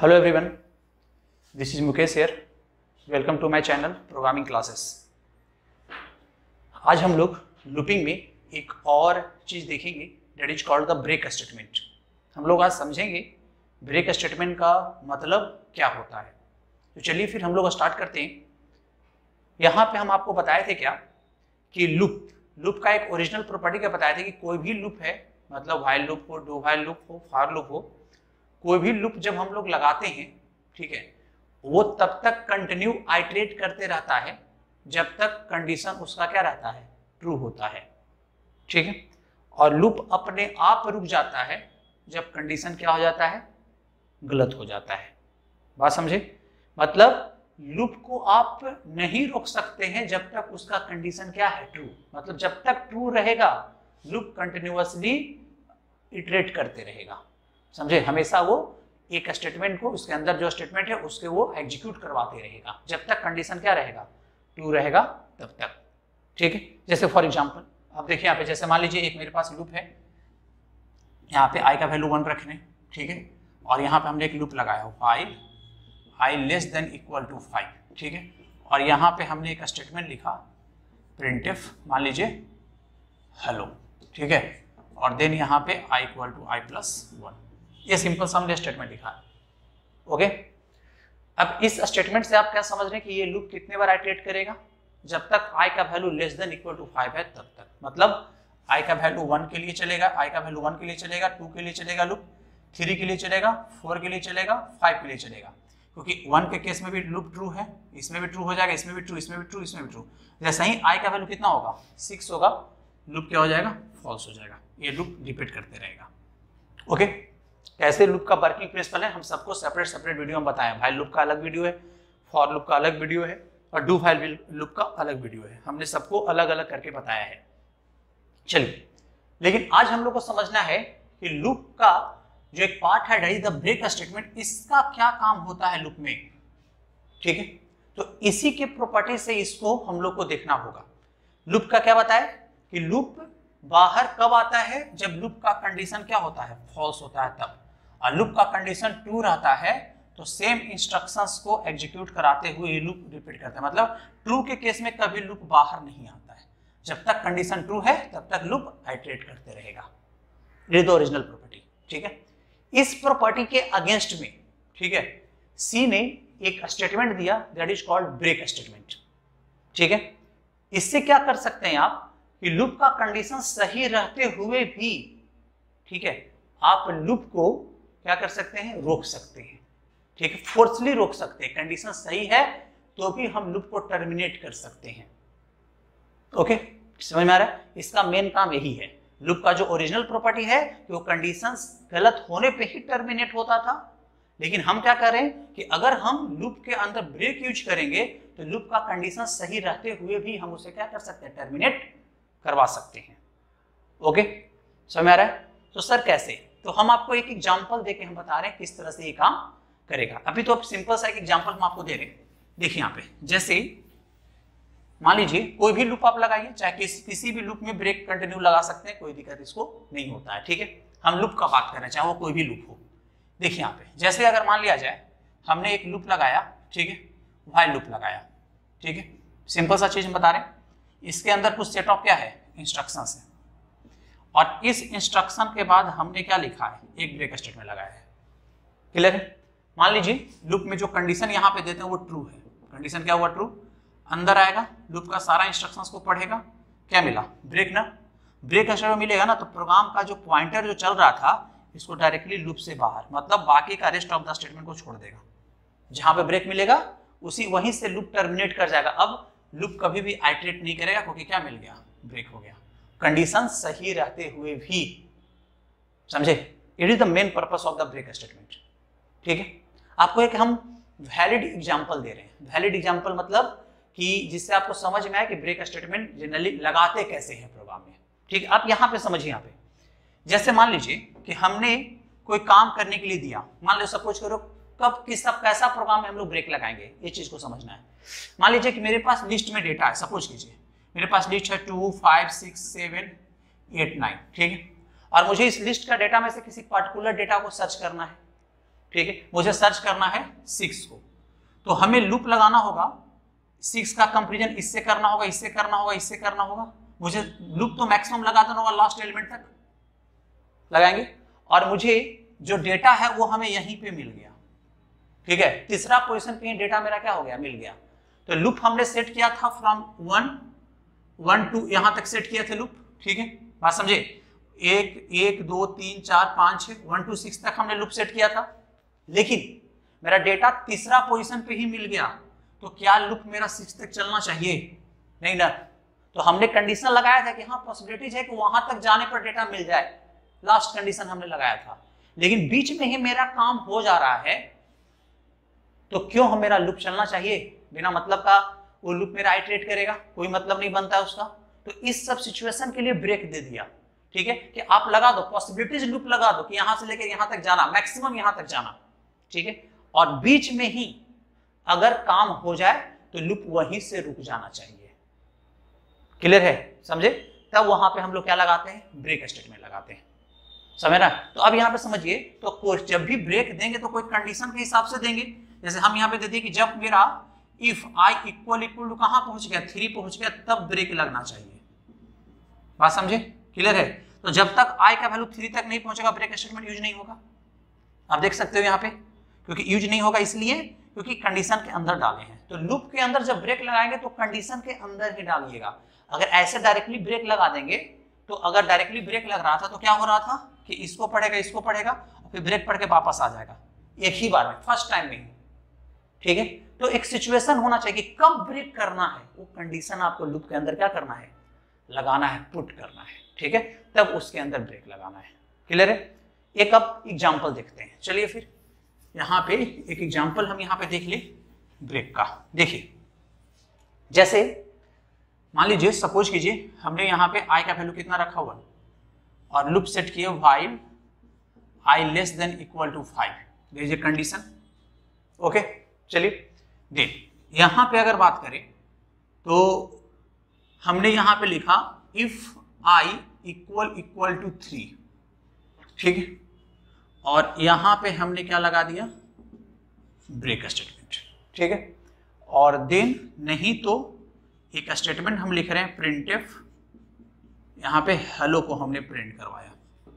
Hello everyone, this is Mukesh here. Welcome to my channel programming classes. आज हम लोग looping में एक और चीज़ देखेंगे, that is called the break statement. हम लोग आज समझेंगे ब्रेक स्टेटमेंट का मतलब क्या होता है। तो चलिए फिर हम लोग स्टार्ट करते हैं। यहाँ पे हम आपको बताए थे क्या कि लूप का एक ओरिजिनल प्रॉपर्टी क्या बताए थे कि कोई भी लूप है, मतलब व्हाइल लूप हो, डू व्हाइल लूप हो, फॉर लूप हो, कोई भी लूप जब हम लोग लगाते हैं, ठीक है, वो तब तक कंटिन्यू आइटरेट करते रहता है जब तक कंडीशन उसका क्या रहता है, ट्रू होता है, ठीक है। और लूप अपने आप रुक जाता है जब कंडीशन क्या हो जाता है, गलत हो जाता है। बात समझे? मतलब लूप को आप नहीं रोक सकते हैं जब तक उसका कंडीशन क्या है, ट्रू। मतलब जब तक ट्रू रहेगा लूप कंटिन्यूअसली इटरेट करते रहेगा, समझे। हमेशा वो एक स्टेटमेंट को, उसके अंदर जो स्टेटमेंट है उसके वो एग्जीक्यूट करवाते रहेगा जब तक कंडीशन क्या रहेगा, ट्रू रहेगा तब तक, ठीक है। जैसे फॉर एग्जांपल आप देखिए यहाँ पे, जैसे मान लीजिए एक मेरे पास लूप है, यहाँ पे आई का वैल्यू 1 रखने, ठीक है, और यहाँ पे हमने एक लूप लगाया हो while I less than equal to 5, ठीक है, और यहाँ पे हमने एक स्टेटमेंट लिखा प्रिंटफ, मान लीजिए हेलो, ठीक है, और देन यहाँ पे I equal to I plus 1। ये सिंपल सा हमने स्टेटमेंट लिखा है, ओके। अब इस स्टेटमेंट से आप क्या समझ रहे हैं कि ये लूप कितने बार आइटरेट करेगा, जब तक i का value less than equal to 5 है तब तक। मतलब i का वैल्यू 1 के लिए चलेगा, i का वैल्यू 1 के लिए चलेगा, 2 के लिए चलेगा लूप, 3 के लिए चलेगा, 4 के लिए चलेगा, 5 के लिए चलेगा, क्योंकि 1 के केस में भी लूप ट्रू है, इसमें भी ट्रू हो जाएगा, इसमें भी ट्रू, इसमें भी ट्रू, इसमें भी ट्रू। जैसे ही i का वैल्यू कितना होगा, 6 होगा, लूप क्या हो जाएगा, फॉल्स हो जाएगा। ये लूप रिपीट करते रहेगा, ओके। कैसे लूप का वर्किंग प्रिंसिपल है हम सबको सेपरेट वीडियो में बताएं। व्हाइल लूप का अलग वीडियो है, फॉर लूप का अलग वीडियो है, और डू व्हाइल लूप का अलग वीडियो है। हमने सबको अलग अलग करके बताया है। चलिए, लेकिन आज हम लोग को समझना है कि लूप का जो एक पार्ट है, that is the break statement, इसका क्या काम होता है लूप में, ठीक है। तो इसी के प्रॉपर्टी से इसको हम लोग को देखना होगा। लूप का क्या बताए कि लूप बाहर कब आता है, जब लूप का कंडीशन क्या होता है, फॉल्स होता है तब। और लूप का कंडीशन ट्रू रहता है तो सेम इंस्ट्रक्शंस को एग्जीक्यूट कराते हुए ये लूप रिपीट करता है। मतलब ट्रू के केस में कभी लूप बाहर नहीं आता है, जब तक कंडीशन ट्रू है तब तक लूप आइटरेट करते रहेगा। ये तो ओरिजिनल प्रॉपर्टी, ठीक है। इस प्रॉपर्टी के अगेंस्ट में, ठीक है, सी ने एक स्टेटमेंट दिया, that is called break statement, ठीक है। इससे क्या कर सकते हैं आप कि लूप का कंडीशन सही रहते हुए भी, ठीक है, आप लूप को क्या कर सकते हैं, रोक सकते हैं, ठीक है, फोर्सली रोक सकते हैं। कंडीशन सही है तो भी हम लूप को टर्मिनेट कर सकते हैं, ओके। समझ में आ रहा है? इसका मेन काम यही है। लूप का जो ओरिजिनल प्रॉपर्टी है कि वो कंडीशंस गलत होने पे ही टर्मिनेट होता था, लेकिन हम क्या कर रहे हैं कि अगर हम लूप के अंदर ब्रेक यूज करेंगे तो लूप का कंडीशन सही रहते हुए भी हम उसे क्या कर सकते हैं, टर्मिनेट करवा सकते हैं, ओके। समझ में आ रहा है? तो सर कैसे? तो हम आपको एक एग्जांपल देके हम बता रहे हैं किस तरह से ये काम करेगा। अभी तो अब सिंपल सा एक एग्जांपल हम आपको दे रहे हैं। देखिए यहाँ पे, जैसे मान लीजिए कोई भी लूप आप लगाइए, चाहे किसी भी लूप में ब्रेक कंटिन्यू लगा सकते हैं, कोई दिक्कत इसको नहीं होता है, ठीक है। हम लूप का बात कर रहे हैं, चाहे वो कोई भी लूप हो। देखिए यहाँ पे, जैसे अगर मान लिया जाए हमने एक लूप लगाया, ठीक है, व्हाइल लूप लगाया, ठीक है, सिंपल सा चीज हम बता रहे हैं। इसके अंदर कुछ सेट ऑफ क्या है, इंस्ट्रक्शंस है, और इस इंस्ट्रक्शन के बाद हमने क्या लिखा है, एक ब्रेक स्टेटमेंट लगाया है। क्लियर है? मान लीजिए लूप में जो कंडीशन यहाँ पे देते हैं वो ट्रू है। कंडीशन क्या हुआ, ट्रू। अंदर आएगा, लूप का सारा इंस्ट्रक्शंस को पढ़ेगा, क्या मिला, ब्रेक ना। ब्रेक स्टेटमेंट मिलेगा ना, तो प्रोग्राम का जो पॉइंटर जो चल रहा था इसको डायरेक्टली लूप से बाहर, मतलब बाकी का रेस्ट ऑफ द स्टेटमेंट को छोड़ देगा। जहां पे ब्रेक मिलेगा वहीं से लूप टर्मिनेट कर जाएगा। अब लूप कभी भी आइटरेट नहीं करेगा, क्योंकि क्या मिल गया, ब्रेक हो गया, कंडीशन सही रहते हुए भी। समझे? It is the main purpose of the break statement, ठीक है। आपको एक हम वैलिड एग्जांपल दे रहे हैं। वैलिड एग्जांपल मतलब कि जिससे आपको समझ में आए कि ब्रेक स्टेटमेंट जनरली लगाते कैसे हैं प्रोग्राम में, ठीक है। आप यहाँ पे समझिए, यहाँ पे जैसे मान लीजिए कि हमने कोई काम करने के लिए दिया, मान लो सपोज करो कब किस सब कैसा प्रोग्राम में हम लोग ब्रेक लगाएंगे, ये चीज को समझना है। मान लीजिए कि मेरे पास लिस्ट में डेटा है, सपोज कीजिए मेरे पास लिस्ट है 2 5 6 7 8 9, ठीक है, और मुझे इस लिस्ट का डेटा में से किसी पर्टिकुलर डेटा को सर्च करना है, ठीक है, मुझे सर्च करना है 6 को, तो हमें लूप लगाना होगा, 6 का कंपैरिजन इससे करना होगा, इससे करना होगा, इससे करना होगा। मुझे लूप तो मैक्सिमम लगा देना होगा लास्ट एलिमेंट तक लगाएंगे, और मुझे जो डेटा है वो हमें यहीं पे मिल गया, ठीक है, तीसरा पोजीशन पे डेटा मेरा क्या हो गया, मिल गया। तो लूप हमने सेट किया था फ्रॉम 1 टू यहां तक सेट किया था लूप, ठीक है, बात समझे, 1 2 3 4 5 6 1 to 6 तक हमने लूप सेट किया था, लेकिन मेरा डेटा तीसरा पोजीशन पे ही मिल गया, तो क्या लूप मेरा 6 तक चलना चाहिए, नहीं ना। तो हमने कंडीशन लगाया था कि हाँ पॉसिबिलिटीज है कि वहां तक जाने पर डेटा मिल जाए, लास्ट कंडीशन हमने लगाया था, लेकिन बीच में ही मेरा काम हो जा रहा है, तो क्यों हम मेरा लूप चलना चाहिए, बिना मतलब का वो लूप मेरा आइटरेट करेगा, कोई मतलब नहीं बनता उसका। तो इस सब सिचुएशन के लिए ब्रेक दे दिया, ठीक है, कि आप लगा दो पॉसिबिलिटीज लूप लगा दो कि यहां से लेकर यहां तक जाना, मैक्सिमम यहां तक जाना, ठीक है, और बीच में ही अगर काम हो जाए तो लूप वहीं से रुक जाना चाहिए। क्लियर है, समझे, तब वहां पे हम लोग क्या लगाते हैं, ब्रेक स्टेटमेंट लगाते हैं, समझ रहा है। तो अब यहाँ पे समझिए, तो जब भी ब्रेक देंगे तो कोई कंडीशन के हिसाब से देंगे, जैसे हम यहाँ पे देते हैं कि जब मेरा इफ आई इक्वल टू कहां पहुंच गया, 3 पहुंच गया, तब ब्रेक लगना चाहिए, बात समझे, क्लियर है। तो जब तक आई का वैल्यू 3 तक नहीं पहुंचेगा ब्रेक स्टेटमेंट यूज नहीं होगा, आप देख सकते हो यहाँ पे, क्योंकि यूज नहीं होगा इसलिए क्योंकि कंडीशन के अंदर डाले हैं। तो लूप के अंदर जब ब्रेक लगाएंगे तो कंडीशन के अंदर ही डालिएगा, अगर ऐसे डायरेक्टली ब्रेक लगा देंगे, तो अगर डायरेक्टली ब्रेक लग रहा था तो क्या हो रहा था कि इसको पढ़ेगा और फिर ब्रेक पढ़ के वापस आ जाएगा एक ही बार में, फर्स्ट टाइम में, ठीक है। तो एक सिचुएशन होना चाहिए कि कब ब्रेक करना है, वो कंडीशन आपको लूप के अंदर क्या करना है, लगाना है, पुट करना है, ठीक है, तब उसके अंदर ब्रेक लगाना है। क्लियर है। एक अब एग्जांपल देखते हैं, चलिए फिर यहाँ पे एक एग्जांपल हम यहाँ पे देख ले ब्रेक का। देखिए, जैसे मान लीजिए, सपोज कीजिए हमने यहाँ पे आई का वैल्यू कितना रखा हुआ और लूप सेट किए while I less than equal to 5, देखिए कंडीशन, ओके। चलिए देख, यहाँ पे अगर बात करें तो हमने यहाँ पे लिखा इफ आई इक्वल टू 3, ठीक है, और यहाँ पे हमने क्या लगा दिया, ब्रेक स्टेटमेंट, ठीक है, और देन नहीं तो एक स्टेटमेंट हम लिख रहे हैं प्रिंटफ, यहाँ पे हेलो को हमने प्रिंट करवाया,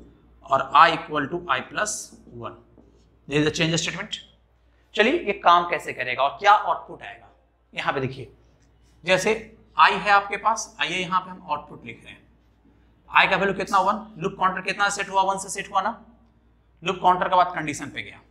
और I equal to I plus 1, this is the change statement. चलिए ये काम कैसे करेगा और क्या आउटपुट आएगा, यहाँ पे देखिए, जैसे आई है आपके पास, आइए यहाँ पे हम आउटपुट लिख रहे हैं, आई का वैल्यू कितना 1, लूप काउंटर कितना सेट हुआ, 1 से सेट हुआ ना, लूप काउंटर के बाद कंडीशन पे गया,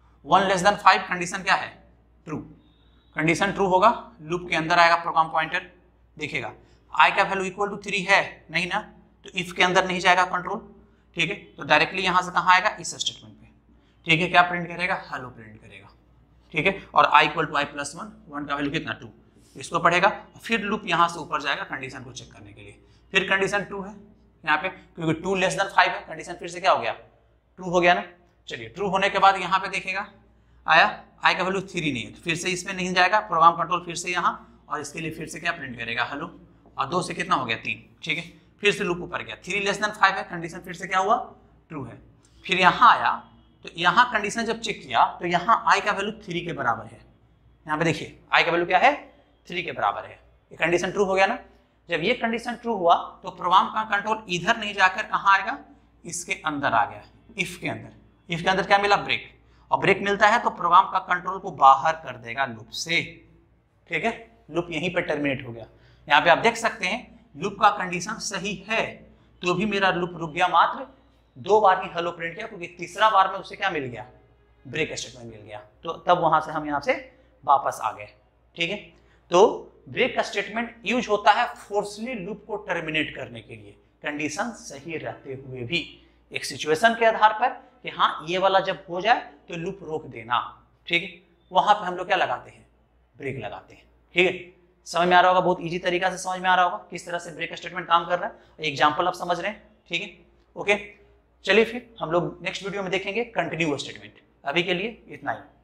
1 लेस देन 5, कंडीशन क्या है, ट्रू, कंडीशन ट्रू होगा, लूप के अंदर आएगा प्रोग्राम पॉइंटर, देखेगा आई का वैल्यू इक्वल टू 3 है नहीं ना, तो इफ के अंदर नहीं जाएगा कंट्रोल, ठीक है, तो डायरेक्टली यहां से कहां आएगा, इस स्टेटमेंट पे, ठीक है, क्या प्रिंट करेगा, हेलो प्रिंट करेगा, ठीक है, और I equal to I plus 1 का वैल्यू कितना 2, इसको पढ़ेगा, फिर लूप यहां से ऊपर जाएगा कंडीशन को चेक करने के लिए, फिर कंडीशन ट्रू है यहाँ पे, क्योंकि 2 लेस देन 5 है, कंडीशन फिर से क्या हो गया, ट्रू हो गया ना। चलिए ट्रू होने के बाद यहाँ पे देखेगा आया, आई का वैल्यू 3 नहीं है, तो फिर से इसमें नहीं जाएगा, प्रोग्राम कंट्रोल फिर से यहाँ, और इसके लिए फिर से क्या प्रिंट करेगा, हेलो, और 2 से कितना हो गया 3, ठीक है, फिर से लूप ऊपर गया, 3 लेस देन 5 है, कंडीशन फिर से क्या हुआ, ट्रू है, फिर यहाँ आया, तो यहाँ कंडीशन जब चेक किया तो यहाँ आई का वैल्यू 3 के बराबर है, यहाँ पे देखिए आई का वैल्यू क्या है, 3 के बराबर है, ये कंडीशन ट्रू हो गया ना। जब ये कंडीशन ट्रू हुआ तो प्रोग्राम का कंट्रोल इधर नहीं जाकर कहाँ आएगा, इसके अंदर आ गया, इफ के अंदर, इफ के अंदर क्या मिला, ब्रेक, और ब्रेक मिलता है तो प्रोग्राम का कंट्रोल को बाहर कर देगा लूप से, ठीक है, लूप यहीं पर टर्मिनेट हो गया। यहाँ पे आप देख सकते हैं लूप का कंडीशन सही है तो भी मेरा लूप रुक गया, मात्र 2 बार ही हेलो प्रिंट किया, क्योंकि तीसरा बार में उसे क्या मिल गया, ब्रेक स्टेटमेंट मिल गया, तो तब वहां से हम यहाँ से वापस आ गए, ठीक है। तो ब्रेक स्टेटमेंट यूज होता है फोर्सली लूप को टर्मिनेट करने के लिए, कंडीशन सही रहते हुए भी, एक सिचुएशन के आधार पर कि हाँ ये वाला जब हो जाए तो लूप रोक देना, ठीक है, वहां पे हम लोग क्या लगाते हैं, ब्रेक लगाते हैं, ठीक है। समझ में आ रहा होगा, बहुत इजी तरीका से समझ में आ रहा होगा किस तरह से ब्रेक स्टेटमेंट काम कर रहा है, एग्जांपल आप समझ रहे हैं, ठीक है, ओके। चलिए फिर हम लोग नेक्स्ट वीडियो में देखेंगे कंटिन्यू स्टेटमेंट, अभी के लिए इतना ही।